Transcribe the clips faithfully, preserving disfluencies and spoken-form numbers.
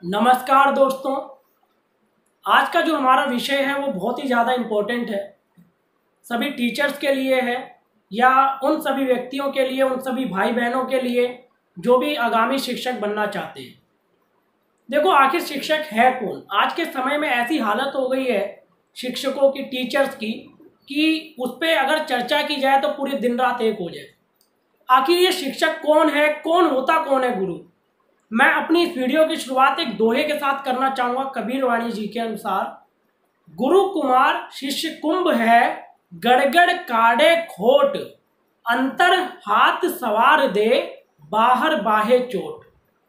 नमस्कार दोस्तों। आज का जो हमारा विषय है वो बहुत ही ज़्यादा इम्पोर्टेंट है, सभी टीचर्स के लिए है या उन सभी व्यक्तियों के लिए, उन सभी भाई बहनों के लिए जो भी आगामी शिक्षक बनना चाहते हैं। देखो, आखिर शिक्षक है कौन? आज के समय में ऐसी हालत हो गई है शिक्षकों की, टीचर्स की, कि उस पर अगर चर्चा की जाए तो पूरी दिन रात एक हो जाए। आखिर ये शिक्षक कौन है? कौन होता कौन है गुरु? मैं अपनी इस वीडियो की शुरुआत एक दोहे के साथ करना चाहूँगा। कबीर वाणी जी के अनुसार, गुरु कुमार शिष्य कुंभ है, गड़गड़ काढ़े खोट, अंतर हाथ सवार दे, बाहर बाहे चोट।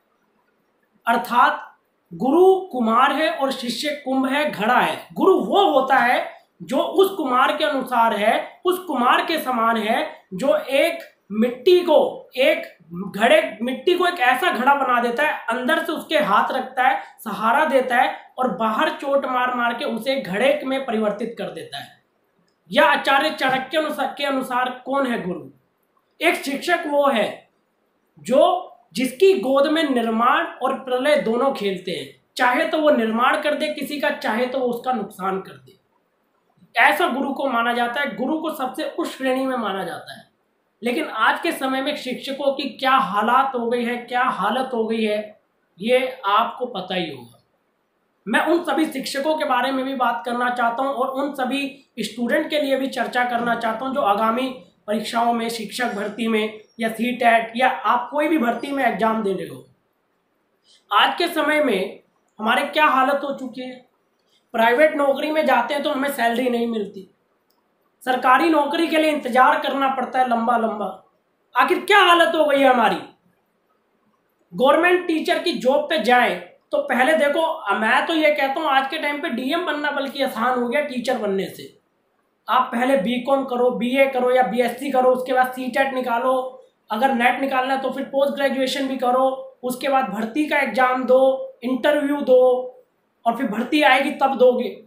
अर्थात गुरु कुमार है और शिष्य कुंभ है, घड़ा है। गुरु वो होता है जो उस कुमार के अनुसार है, उस कुमार के समान है, जो एक मिट्टी को, एक घड़े मिट्टी को एक ऐसा घड़ा बना देता है, अंदर से उसके हाथ रखता है, सहारा देता है और बाहर चोट मार मार के उसे घड़े में परिवर्तित कर देता है। यह आचार्य चाणक्य के अनुसार कौन है गुरु? एक शिक्षक वो है जो जिसकी गोद में निर्माण और प्रलय दोनों खेलते हैं। चाहे तो वो निर्माण कर दे किसी का, चाहे तो वो उसका नुकसान कर दे। ऐसा गुरु को माना जाता है। गुरु को सबसे उच्च श्रेणी में माना जाता है। लेकिन आज के समय में शिक्षकों की क्या हालात हो गई है, क्या हालत हो गई है, ये आपको पता ही होगा। मैं उन सभी शिक्षकों के बारे में भी बात करना चाहता हूं और उन सभी स्टूडेंट के लिए भी चर्चा करना चाहता हूं जो आगामी परीक्षाओं में, शिक्षक भर्ती में या सी टेट या आप कोई भी भर्ती में एग्जाम दे रहे हो। आज के समय में हमारे क्या हालत हो चुकी है? प्राइवेट नौकरी में जाते हैं तो हमें सैलरी नहीं मिलती, सरकारी नौकरी के लिए इंतजार करना पड़ता है लंबा लंबा। आखिर क्या हालत हो गई है हमारी? गवर्नमेंट टीचर की जॉब पे जाए तो पहले देखो, मैं तो ये कहता हूँ आज के टाइम पे डीएम बनना बल्कि आसान हो गया टीचर बनने से। आप पहले बीकॉम करो, बीए करो या बीएससी करो, उसके बाद सीटेट निकालो, अगर नेट निकालना है तो फिर पोस्ट ग्रेजुएशन भी करो, उसके बाद भर्ती का एग्जाम दो, इंटरव्यू दो और फिर भर्ती आएगी तब दोगे।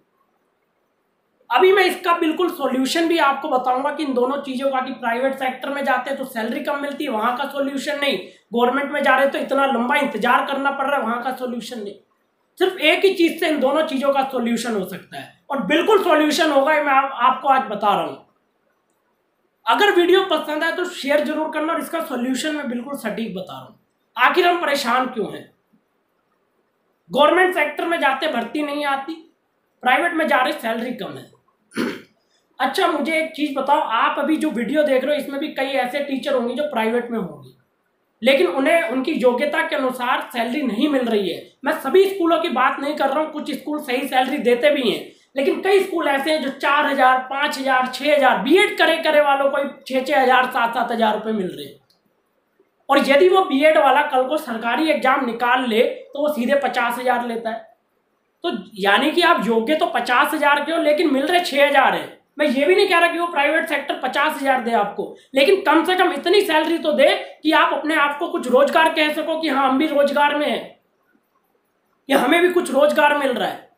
अभी मैं इसका बिल्कुल सॉल्यूशन भी आपको बताऊंगा कि इन दोनों चीज़ों का, कि प्राइवेट सेक्टर में जाते हैं तो सैलरी कम मिलती है, वहाँ का सॉल्यूशन नहीं। गवर्नमेंट में जा रहे तो इतना लंबा इंतजार करना पड़ रहा है, वहाँ का सॉल्यूशन नहीं। सिर्फ एक ही चीज़ से इन दोनों चीज़ों का सॉल्यूशन हो सकता है और बिल्कुल सॉल्यूशन होगा, मैं आप, आपको आज बता रहा हूँ। अगर वीडियो पसंद आए तो शेयर जरूर करना और इसका सॉल्यूशन मैं बिल्कुल सटीक बता रहा हूँ। आखिर हम परेशान क्यों हैं? गवर्नमेंट सेक्टर में जाते भर्ती नहीं आती, प्राइवेट में जा रहे सैलरी कम है। अच्छा, मुझे एक चीज बताओ, आप अभी जो वीडियो देख रहे हो इसमें भी कई ऐसे टीचर होंगे जो प्राइवेट में होंगे, लेकिन उन्हें उनकी योग्यता के अनुसार सैलरी नहीं मिल रही है। मैं सभी स्कूलों की बात नहीं कर रहा हूँ, कुछ स्कूल सही सैलरी देते भी हैं, लेकिन कई स्कूल ऐसे हैं जो चार हजार पाँच हजार छः हजार बी एड करे करे वालों को छः छः हजार सात सात हजार रुपये मिल रहे हैं। और यदि वो बी एड वाला कल को सरकारी एग्जाम निकाल ले तो वो सीधे पचास हजार लेता है। तो यानी कि आप योग्य तो पचास हजार के हो लेकिन मिल रहे छः हजार है। मैं ये भी नहीं कह रहा कि वो प्राइवेट सेक्टर पचास हजार दे आपको, लेकिन कम से कम इतनी सैलरी तो दे कि आप अपने आप को कुछ रोजगार कह सको कि हाँ हम भी रोजगार में हैं या हमें भी कुछ रोजगार मिल रहा है।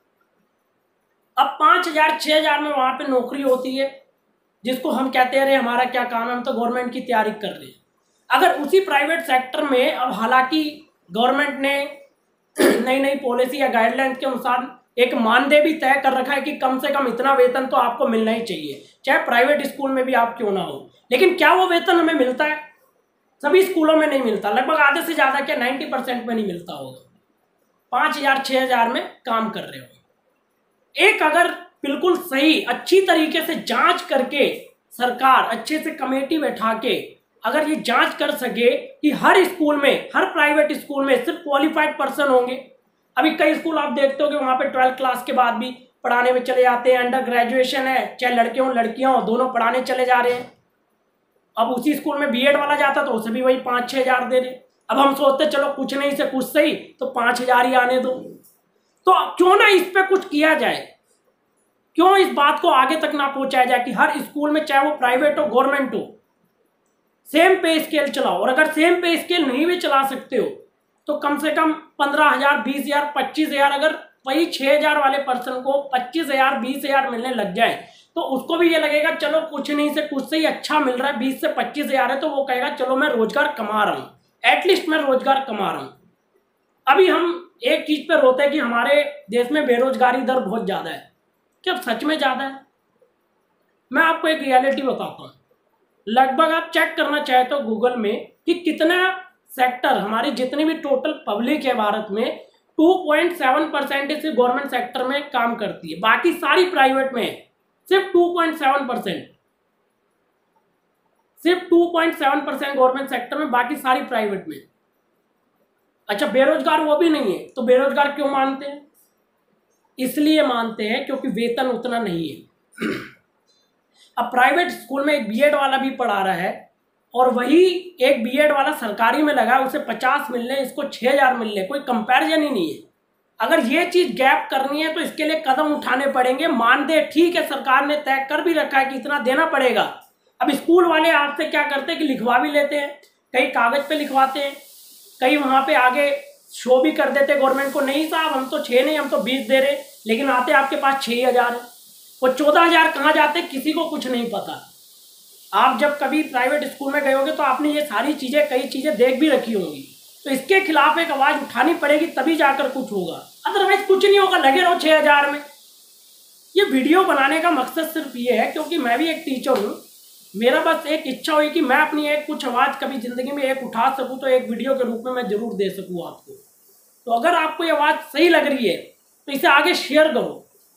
अब पाँच हजार छः हजार में वहाँ पे नौकरी होती है जिसको हम कहते हैं अरे हमारा क्या काम है, हम तो गवर्नमेंट की तैयारी कर रहे हैं। अगर उसी प्राइवेट सेक्टर में, अब हालांकि गवर्नमेंट ने नई नई पॉलिसी या गाइडलाइंस के अनुसार एक मानदेय भी तय कर रखा है कि कम से कम इतना वेतन तो आपको मिलना ही चाहिए, चाहे प्राइवेट स्कूल में भी आप क्यों ना हो। लेकिन क्या वो वेतन हमें मिलता है? सभी स्कूलों में नहीं मिलता, लगभग आधे से ज़्यादा क्या नाइन्टी परसेंट में नहीं मिलता होगा। पाँच हजार छः हजार में काम कर रहे हो। एक अगर बिल्कुल सही अच्छी तरीके से जांच करके सरकार अच्छे से कमेटी बैठा के अगर ये जांच कर सके कि हर स्कूल में, हर प्राइवेट स्कूल में सिर्फ क्वालिफाइड पर्सन होंगे। अभी कई स्कूल आप देखते हो कि वहाँ पे ट्वेल्थ क्लास के बाद भी पढ़ाने में चले जाते हैं, अंडर ग्रेजुएशन है, चाहे लड़के हों लड़कियाँ हों, दोनों पढ़ाने चले जा रहे हैं। अब उसी स्कूल में बीएड वाला जाता तो उसे भी वही पाँच छः हजार दे रहे। अब हम सोचते चलो कुछ नहीं से कुछ सही तो पाँच हजार ही आने दो। तो क्यों ना इस पर कुछ किया जाए, क्यों इस बात को आगे तक ना पहुँचाया जाए कि हर स्कूल में, चाहे वो प्राइवेट हो गवर्नमेंट हो, सेम पे स्केल चलाओ। और अगर सेम पे स्केल नहीं भी चला सकते हो तो कम से कम पंद्रह हजार बीस हजार पच्चीस हजार अगर वही छः हजार वाले पर्सन को पच्चीस हजार बीस हजार मिलने लग जाए तो उसको भी ये लगेगा चलो कुछ नहीं से कुछ से ही अच्छा मिल रहा है, बीस से पच्चीस हजार है, तो वो कहेगा चलो मैं रोजगार कमा रहा हूँ, एटलीस्ट मैं रोजगार कमा रहा हूँ। अभी हम एक चीज पे रोते हैं कि हमारे देश में बेरोजगारी दर बहुत ज्यादा है। क्या सच में ज्यादा है? मैं आपको एक रियलिटी बताता हूँ। लगभग आप चेक करना चाहे तो गूगल में कि कितना सेक्टर, हमारी जितनी भी टोटल पब्लिक है भारत में, टू पॉइंट सेवन परसेंट सिर्फ गवर्नमेंट सेक्टर में काम करती है, बाकी सारी प्राइवेट में है। सिर्फ टू पॉइंट सेवन परसेंट, सिर्फ two point seven percent government sector में, बाकी सारी प्राइवेट में। अच्छा, बेरोजगार वो भी नहीं है, तो बेरोजगार क्यों मानते हैं? इसलिए मानते हैं क्योंकि वेतन उतना नहीं है। अब प्राइवेट स्कूल में एक बीएड वाला भी पढ़ा रहा है और वही एक बीएड वाला सरकारी में लगा, उसे पचास मिल रहे, इसको छह हजार मिल रहे, कोई कंपैरिजन ही नहीं है। अगर ये चीज गैप करनी है तो इसके लिए कदम उठाने पड़ेंगे। मान दे ठीक है, सरकार ने तय कर भी रखा है कि इतना देना पड़ेगा। अब स्कूल वाले आपसे क्या करते हैं कि लिखवा भी लेते हैं, कई कागज पे लिखवाते हैं, कई वहां पे आगे शो भी कर देते गवर्नमेंट को, नहीं साहब हम तो छह नहीं, हम तो बीस दे रहे, लेकिन आते आपके पास छह हजार है। वो चौदह हजार कहाँ जाते किसी को कुछ नहीं पता। आप जब कभी प्राइवेट स्कूल में गए होंगे तो आपने ये सारी चीजें, कई चीजें देख भी रखी होंगी। तो इसके खिलाफ एक आवाज उठानी पड़ेगी, तभी जाकर कुछ होगा, अदरवाइज कुछ नहीं होगा। लगे रहो छह हजार में। ये वीडियो बनाने का मकसद सिर्फ ये है क्योंकि मैं भी एक टीचर हूँ, मेरा बस एक इच्छा हुई कि मैं अपनी एक कुछ आवाज कभी जिंदगी में एक उठा सकूँ तो एक वीडियो के रूप में मैं जरूर दे सकूँ आपको। तो अगर आपको ये आवाज सही लग रही है तो इसे आगे शेयर करो,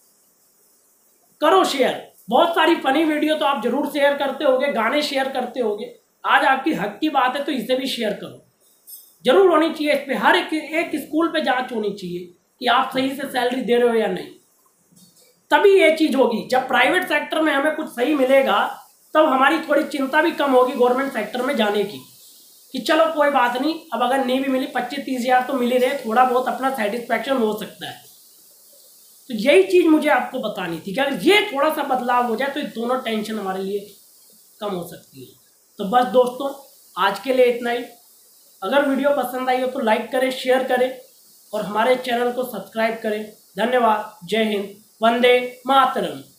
करो शेयर। बहुत सारी फनी वीडियो तो आप जरूर शेयर करते होगे, गाने शेयर करते होगे, आज आपकी हक की बात है तो इसे भी शेयर करो। जरूर होनी चाहिए इस पे, हर एक, एक स्कूल पे जांच होनी चाहिए कि आप सही से सैलरी दे रहे हो या नहीं, तभी ये चीज होगी। जब प्राइवेट सेक्टर में हमें कुछ सही मिलेगा तब हमारी थोड़ी चिंता भी कम होगी गवर्नमेंट सेक्टर में जाने की, कि चलो कोई बात नहीं, अब अगर नहीं भी मिली पच्चीस तीस हजार तो मिल ही रहे, थोड़ा बहुत अपना सेटिस्फैक्शन हो सकता है। तो यही चीज मुझे आपको बतानी थी कि अगर ये थोड़ा सा बदलाव हो जाए तो ये दोनों टेंशन हमारे लिए कम हो सकती है। तो बस दोस्तों, आज के लिए इतना ही। अगर वीडियो पसंद आई हो तो लाइक करें, शेयर करें और हमारे चैनल को सब्सक्राइब करें। धन्यवाद। जय हिंद। वंदे मातरम।